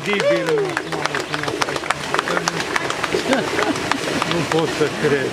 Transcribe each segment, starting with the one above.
incredibil! Nu pot să cred.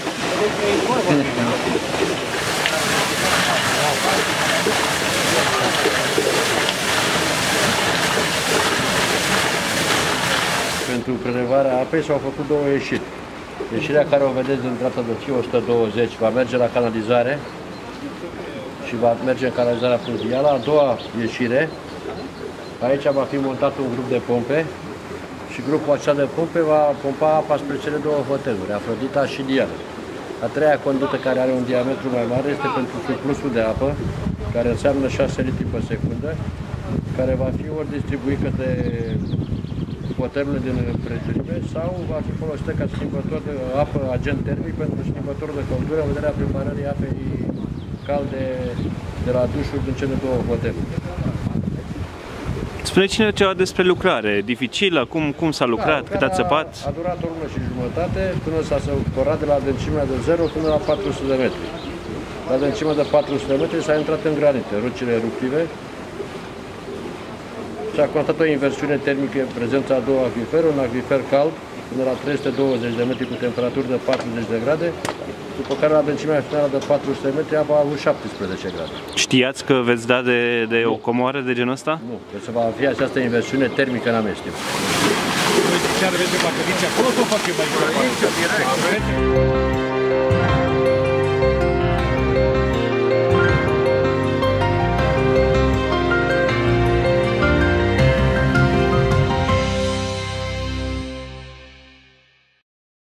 Pentru prelevarea apei s-au făcut două ieșiri. Ieșirea care o vedeți din dreapta de fie 120 va merge la canalizare și va merge în canalizarea pluvială. A doua ieșire, aici va fi montat un grup de pompe și grupul acela de pompe va pompa apa spre cele două hoteluri, Afrodita și Diana. A treia conductă, care are un diametru mai mare, este pentru surplusul de apă, care înseamnă 6 litri pe secundă, care va fi ori distribuit către hotelurile din împrejurime sau va fi folosită ca schimbător de apă, agent termic pentru schimbătorul de căldură în vederea preparării apei calde de la dușuri din cele două hoteluri. Spuneți-ne ceva despre lucrare. Dificilă? Cum s-a lucrat? Cât ați săpat? A durat o lună și jumătate până s-a săpărat de la adâncimea de 0 până la 400 de metri. La adâncimea de 400 de metri s-a intrat în granite, rocile eruptive. S-a constatat o inversiune termică în prezența a două acviferuri, un acvifer cald până la 320 de metri cu temperaturi de 40 de grade, după care la adâncimea finală de 400 de metri apa a avut 17 grade. Știați că veți da de o comoară de genul ăsta? Nu, că se va fi această inversiune termică în amestec. Voi ziceam, vezi de baterici acolo sau fac eu mai aici?